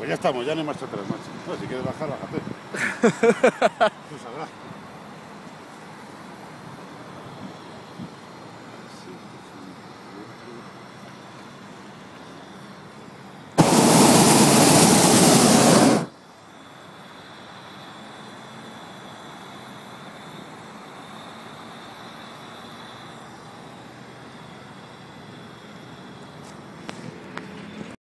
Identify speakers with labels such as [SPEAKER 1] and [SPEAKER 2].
[SPEAKER 1] Pues ya estamos, ya no hay marcha atrás, macho. No, si quieres bajar, bájate. Tú sabrás.